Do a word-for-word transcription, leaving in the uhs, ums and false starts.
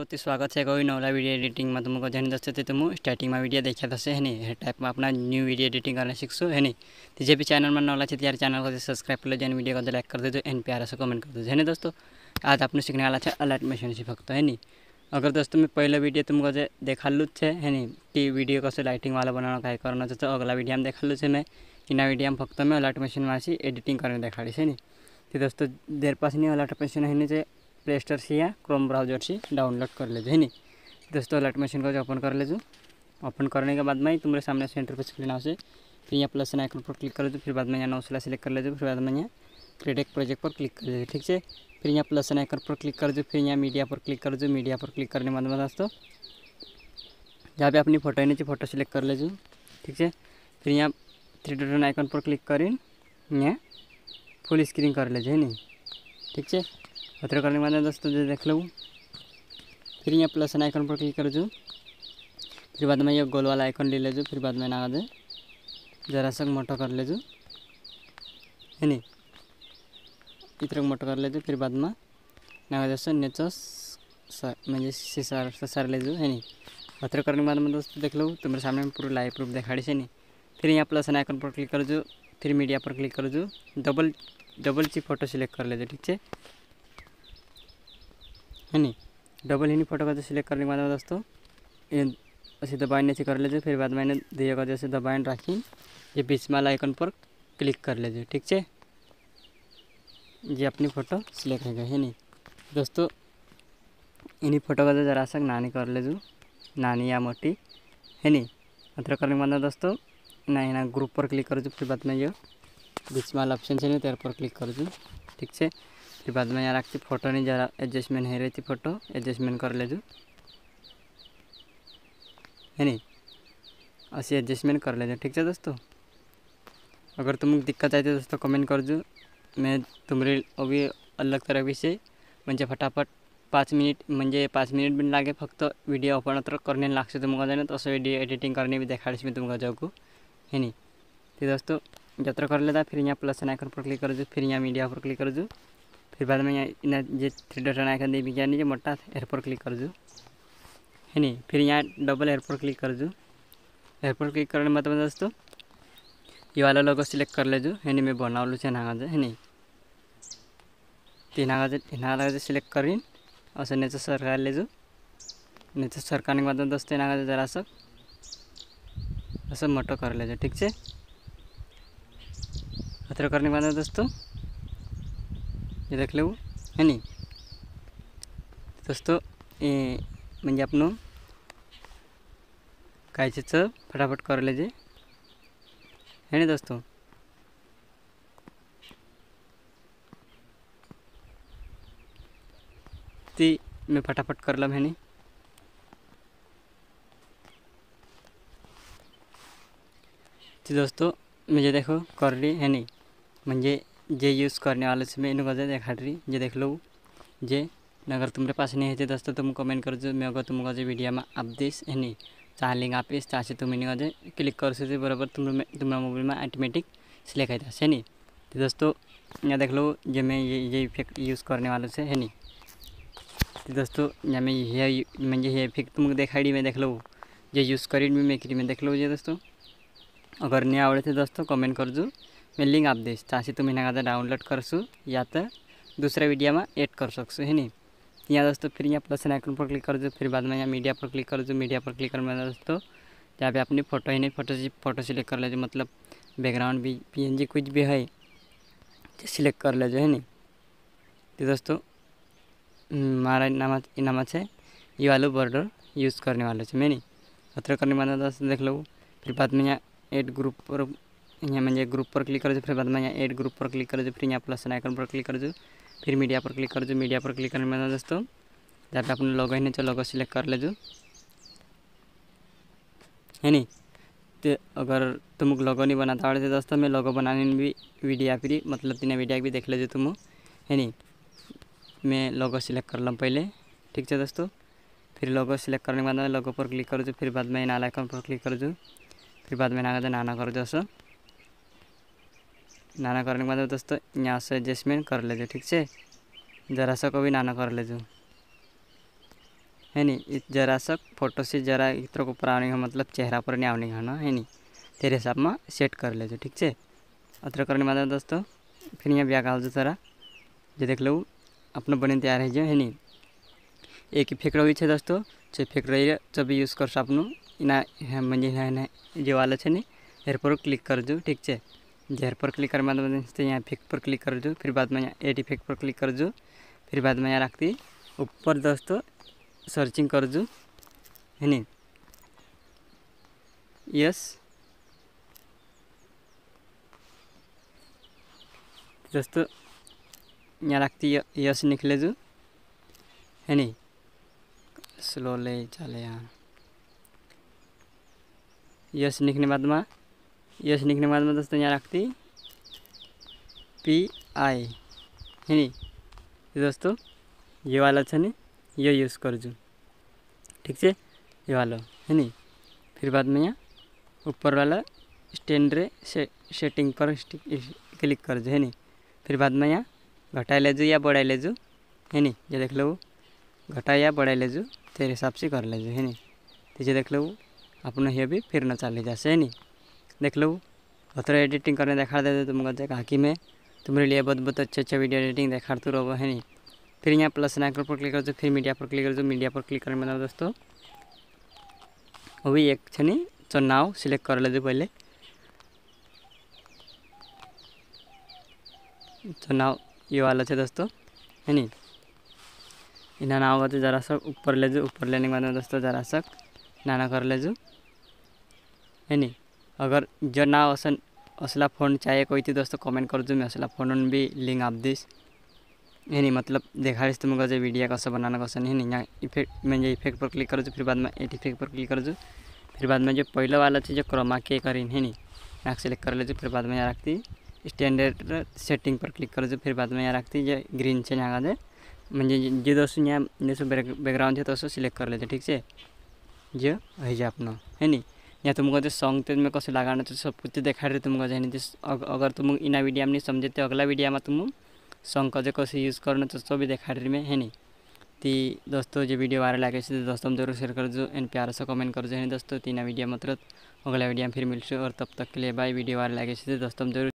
बहुत स्वागत है कोई नौला वीडियो एडिटिंग में तुमको जन दस तो तुम स्टार्टिंग में वीडियो देखा दस है नहीं टाइप में अपना न्यू वीडियो एडिटिंग करना सीखसो है नहीं तो जे भी चैनल में नौला है यार चैनल को सब्सक्राइब कर लो जन वीडियो को लाइक कर दो एंड प्यारा से कमेंट कर दो है नहीं दोस्तों। आज आपने सीखने वाला है अलर्ट मशीन से फक्त है नहीं। अगर दोस्तों मैं पहला वीडियो तुमको देखा लूँ है है नहीं कि वीडियो को लाइटिंग वाला बनाना क्या करना तो अगला वीडियो में देखा लूँ मैं इन वीडियो में फक्त मैं अलर्ट मशीन में एडिटिंग करने देखा है नहीं। तो दोस्तों देर पास नहीं अलर्ट मशीन है नहीं प्ले स्टोर से या क्रोम ब्राउजर से डाउनलोड कर ले है नहीं। दोस्तों अलर्ट मशीन को जो ओपन कर ले ओपन करने के बाद में तुम्हारे सामने से इंटरफेस क्लीन हाउस है। फिर यहाँ प्लस आइकन पर क्लिक कर दो, फिर बाद में यहाँ नौसला सेलेक्ट कर ले फिर बाद में यहाँ क्रिएट एक प्रोजेक्ट पर क्लिक कर ले ठीक है। फिर यहाँ प्लस आइकन पर क्लिक कर दो, फिर यहाँ मीडिया पर क्लिक कर दो। मीडिया पर क्लिक करने के बाद में दोस्तों जहाँ पे अपनी फोटो है नीचे फोटो सेलेक्ट कर ले ठीक है। फिर यहाँ थ्री डॉट आइकन पर क्लिक कर यहाँ फुल स्क्रीन कर ले है नहीं ठीक है। अतर करने के बाद दोस्तों जो देख लो फिर यहाँ प्लस आइकन पर क्लिक कर जो, फिर बाद में ये गोल वाला आइकन ले ले जो, फिर बाद में ना दे जरा सा मोटा कर ले जो है नहीं इतना मोटा कर ले जो। फिर बाद में ना दोस्तों नेचर म्हणजे सीसार ससार ले जो है नहीं। अतर करने के बाद में दोस्तों देख लो तुम्हारे सामने में पूरा लाइव प्रूफ दिखाड़ी से नहीं। फिर यहाँ प्लस आइकन पर क्लिक कर जो, फिर मीडिया पर क्लिक कर जो, डबल डबल ची फोटो सिलेक्ट कर ले जो ठीक है है नहीं। डबल ही फोटो का सिलेक्ट करने के बाद दोस्तों ऐसे दबाए नीचे कर ले फिर बाद में दिए का जैसे दबाए रखी ये बीच वाला आइकन पर क्लिक कर ले ठीक है। ये अपनी फ़ोटो सिलेक्ट हो गई है नहीं दोस्तों। इन्हीं फोटो का जरा सा नानी कर ले नानी या मोटी है नहीं। अतर करने के बाद दोस्तों ना ना ग्रुप पर क्लिक कर फिर बाद में ये बीच वाला ऑप्शन से नहीं तेरे पर क्लिक कर ठीक है। फिर बाद में यहाँ रखती फोटो नहीं जरा एडजस्टमेंट है रही थी फोटो एडजस्टमेंट कर ले है नहीं ऐसे एडजस्टमेंट कर ले ठीक है दोस्तों। अगर तुम दिक्कत आई तो दोस्तों कमेंट कर जो, मैं तुम्हारे अभी अलग तरह से म्हणजे फटाफट पाँच मिनिट म्हणजे पाँच मिनिट भी लागे फक्त वीडियो ओपन तर करने लागते तुमको जाने तो वीडियो एडिटिंग करने भी देखा मैं तुमको जाऊँ है नहीं। तो दोस्तों जत्र कर लेता फिर यहाँ प्लस आइकन पर क्लिक कर जो, फिर यहाँ मीडिया पर क्लिक कर जो, फिर बाद में यहाँ ये थ्री डॉट आइकन दे भी नहीं मोटा एयर पर क्लिक कर जो है नहीं। फिर यहाँ डबल एयर पर क्लिक कर जो, एयर पर क्लिक करने मतलब दोस्तों ये वाला लोगो सिलेक्ट कर ले जो है नहीं मैं बना लूँ नागा है नहीं। तीन आगा नागा सिलेक्ट कर और नीचे सरकार ले जो नीचे सरकार के बाद दोस्तों नागा जरा सा ऐसा मोटो कर ले ठीक है। अतर करने के बाद दोस्तों ये देख लो है नहीं दोस्तों ये म्हणजे अपन काय फटाफट कर ले है नहीं दोस्तों। ती मैं फटाफट कर लम है नहीं। तो दोस्तों मुझे देखो कर रही है नहीं म्हणजे जे यूज़ करने वाले से मैं इन वजह देखा रही जे देख लो जे अगर तुम्हारे पास नहीं है तो दोस्तों तुम कमेंट कर जो, मैं अगर तुमको जो वीडियो में आप दिस है नहीं चाहे लिंक आपीस चाहे तुम इन क्लिक कर सकते बराबर तुम तुम्हारा मोबाइल में ऑटोमेटिक सिलेक्ट होता है नहीं। तो दोस्तों यहाँ देख लो जो मैं ये ये इफेक्ट यूज़ करने वालों से है नहीं। तो दोस्तों यहाँ मैं ये म्हणजे ये इफेक्ट तुमको दिखाई मैं देख लो जो यूज़ करी मैं करी मैं देख लो ये दोस्तों। अगर नहीं आवड़े थे दोस्तों कमेंट कर जो, मैं लिंक आप दे चाहे तुम इन्हें डाउनलोड करसू या तो दूसरा वीडियो में ऐड कर सकसो है नहीं। यहाँ दोस्तों फिर यहाँ प्लस आइकन पर क्लिक कर दो, फिर बाद में यहाँ मीडिया पर क्लिक कर दो। मीडिया पर क्लिक करने में दोस्तों जहाँ पे अपनी फ़ोटो ही नहीं फोटो फोटो सिलेक्ट कर ले मतलब बैकग्राउंड भी पीएनजी कुछ भी है तो सिलेक्ट कर ले है नहीं। तो दोस्तों हमारा नाम नाम है ये वाला बॉर्डर यूज़ करने वाले से मैं नहीं। अतर करने वाला दोस्तों देख लो फिर बाद में यहाँ एड ग्रुप पर यहाँ म्हणजे ग्रुप पर क्लिक कर दो, फिर बाद में यहाँ एड ग्रुप पर क्लिक कर दो, फिर यहाँ प्लस आइकन पर क्लिक कर दो, फिर मीडिया पर क्लिक कर दो। मीडिया पर क्लिक करने में दोस्तों जहाँ पे अपने लोगो है तो लोगो सिलेक्ट कर ले जो है नहीं। तो अगर तुम लोगो नहीं बनाता तो दोस्तों मैं लोगो बनाने में भी वीडियो फिर मतलब तीन वीडियो भी देख ले तुम है नहीं। मैं लोगो सिलेक्ट कर लूँ पहले ठीक है दोस्तों। फिर लोगो सिलेक्ट करने के बाद लोगो पर क्लिक कर दो, फिर बाद में नाला आइकन पर क्लिक कर दो, फिर बाद में ना नाना कर दो सो नाना करने के बाद दोस्तों यहाँ से एडजस्टमेंट कर ले ठीक है जरा सा को भी नाना कर ले है नी। जरा सा फोटो से जरा इतर ऊपर आने का मतलब चेहरा पर नहीं आने का है नी, तेरे हिसाब में सेट कर लेजो ठीक है। अतर करने बाद दोस्तों फिर यहाँ ब्याह गाल सारा जो देख लो अपना बने तैयार है जो है नी। एक इफेक्ट रही है दोस्तों जो इफेक्ट रही है जब यूज कर आपनु इना म्हणजे जो वाला है नी हेर पर क्लिक कर जो ठीक है। हेर पर क्लिक करने बाद यहाँ इफेक्ट पर क्लिक कर जो, फिर बाद में यहाँ एड इफेक्ट पर क्लिक कर जो, फिर बाद में यहाँ रखती ऊपर दोस्तों सर्चिंग कर जो है नी। यस दोस्तों यहाँ रखती यस निकले जो है नी, स्लो ले चले यहाँ। यस निकलने बाद में यस निकलने बाद में दोस्तों यहाँ रखती पी आई है नी। दोस्तों ये वाला है नी, ये यूज़ कर जो ठीक है, ये वाला है नी। फिर बाद में यहाँ ऊपर वाला स्टैंड रे से, सेटिंग पर क्लिक कर जो है नी। फिर बाद में यहाँ घटाई ले जो या बढ़ाई ले जो है नी, जो देख लो घटाई या बढ़ाई ले जो तेरे हिसाब से कर ले जो है नी। तो जो देख लो अपना ये भी फिर न चले जैसे है नी। देख लो अतर एडिटिंग करने देखा दे तुम कहा कि मैं तुम्हारे लिए बहुत बहुत अच्छे अच्छे वीडियो एडिटिंग देखा तो रहो है नी। फिर यहाँ प्लस आइकन पर क्लिक कर दो, फिर मीडिया पर क्लिक कर दो। मीडिया पर क्लिक करने में दोस्तों वो भी एक है नी चुनाव सिलेक्ट कर ले पहले। चुनाव ये वाला है दोस्तों है नी। इना नाव होते जरा सा ऊपर ले जो, ऊपर लेने के बाद में दोस्तों जरा सा नाना कर ले जो है नी। अगर जो ना असन असला फ़ोन चाहिए कोई थी दोस्तों कमेंट कर जो, मैं असला फ़ोन भी लिंक आप दिस है नी। मतलब देखा रही तुमको जो वीडियो कैसे बनाना कैसे नहीं है। यहाँ इफेक्ट में जो इफेक्ट पर क्लिक कर जो, फिर बाद में एट इफेक्ट पर क्लिक कर जो, फिर बाद में जो पहले वाला चीज़ जो क्रोमा के करीन है नी यहाँ सेलेक्ट कर ले जो। फिर बाद में यहाँ रखती स्टैंडर्ड सेटिंग पर क्लिक कर जो, फिर बाद में यहाँ रखती जो ग्रीन से यहाँ का म्हणजे जो दोस्तों यहाँ जैसे बैकग्राउंड है तो सिलेक्ट कर लेते ठीक है। जो है जा अपना है नी। या तुमको जो सॉन्ग तो में कैसे लगाना तो सब कुछ देखा रहे तुमको जो है। अगर तुम इना वीडियो में नहीं समझे तो अगला वीडियो में तुम सॉन्ग का जो कैसे यूज़ करना तो सब भी देखा रही में है नी। ती दोस्तों जो वीडियो वायरल लगे तो दोस्तों हम जरूर शेयर कर जो एंड प्यार से कमेंट कर जो है दोस्तों। तीन वीडियो मतलब अगला वीडियो में फिर मिलते और तब तक के लिए बाय। वीडियो वायरल लगे तो दोस्तों हम जरूर